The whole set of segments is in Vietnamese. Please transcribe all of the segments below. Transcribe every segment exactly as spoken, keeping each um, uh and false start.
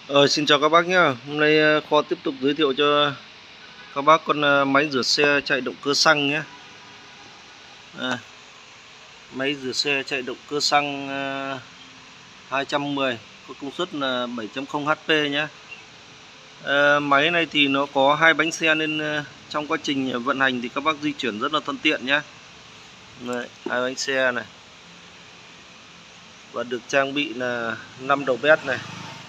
Ờ, Xin chào các bác nhé. Hôm nay ờ, kho tiếp tục giới thiệu cho các bác con ờ, máy rửa xe chạy động cơ xăng nhé. À, máy rửa xe chạy động cơ xăng uh, hai trăm mười, có công suất là bảy chấm không H P nhé. À, máy này thì nó có hai bánh xe nên uh, trong quá trình vận hành thì các bác di chuyển rất là thuận tiện nhé. Đây, hai bánh xe này và được trang bị là năm đầu bét này.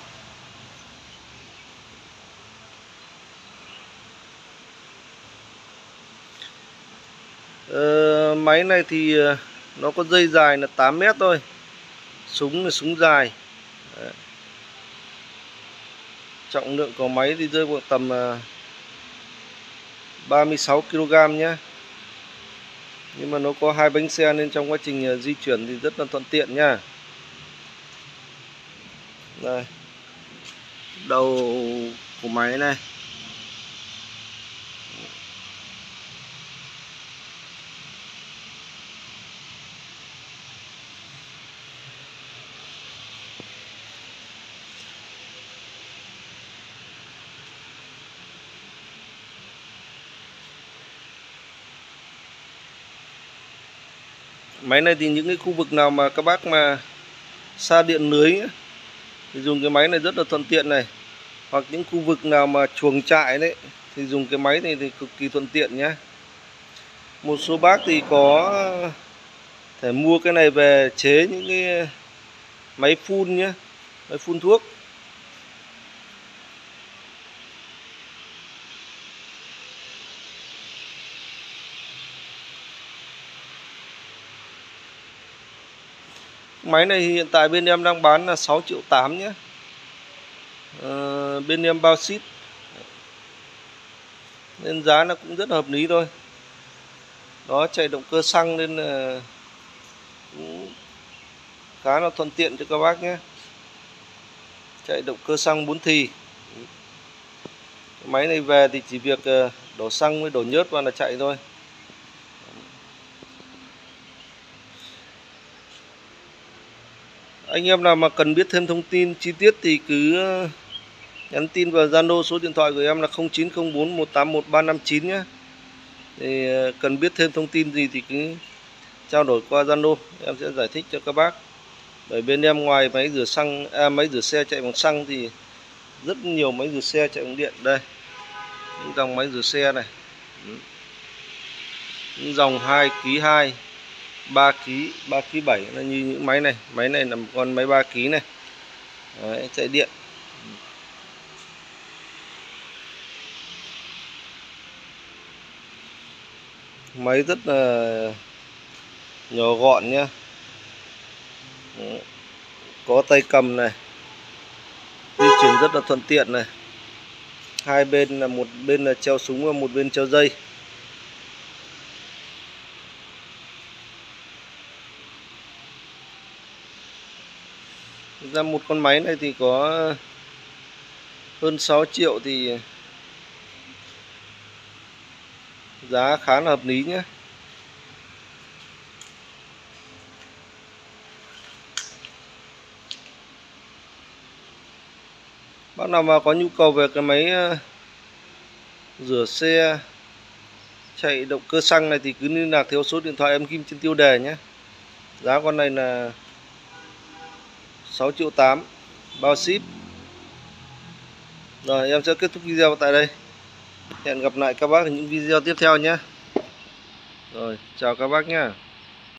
Ờ, máy này thì uh, nó có dây dài là tám mét thôi, súng là súng dài. Đấy. Trọng lượng của máy thì rơi vào tầm ba mươi sáu ki lô gam nhé. Nhưng mà nó có hai bánh xe nên trong quá trình di chuyển thì rất là thuận tiện nha. Đây, đầu của máy này. Máy này thì những cái khu vực nào mà các bác mà xa điện lưới ấy, thì dùng cái máy này rất là thuận tiện này. Hoặc những khu vực nào mà chuồng trại đấy thì dùng cái máy này thì cực kỳ thuận tiện nhé. Một số bác thì có thể mua cái này về chế những cái máy phun nhé, máy phun thuốc. Máy này hiện tại bên em đang bán là sáu triệu tám nhé. Ờ, bên em bao ship nên giá nó cũng rất là hợp lý thôi. Đó, chạy động cơ xăng nên là cũng khá là thuận tiện cho các bác nhé. Chạy động cơ xăng bốn thì. Máy này về thì chỉ việc đổ xăng với đổ nhớt vào là chạy thôi. Anh em nào mà cần biết thêm thông tin chi tiết thì cứ nhắn tin vào Zalo, số điện thoại của em là không chín không bốn một tám một ba năm chín nhé. Thì cần biết thêm thông tin gì thì cứ trao đổi qua Zalo, em sẽ giải thích cho các bác. Bởi bên em ngoài máy rửa xăng, à, máy rửa xe chạy bằng xăng thì rất nhiều máy rửa xe chạy bằng điện. Đây, những dòng máy rửa xe này, những dòng hai ki hai, ba ki, ba ki bảy là như những máy này. Máy này là một con máy ba ki này. Đấy, chạy điện. Máy rất là nhỏ gọn nhá. Có tay cầm này, di chuyển rất là thuận tiện này. Hai bên là một bên là treo súng và một bên treo dây. Thực ra một con máy này thì có hơn sáu triệu thì giá khá là hợp lý nhé. Bác nào mà có nhu cầu về cái máy rửa xe chạy động cơ xăng này thì cứ liên lạc theo số điện thoại em ghim trên tiêu đề nhé. Giá con này là sáu triệu tám, bao ship. Rồi, em sẽ kết thúc video tại đây. Hẹn gặp lại các bác ở những video tiếp theo nhé. Rồi, chào các bác nhé.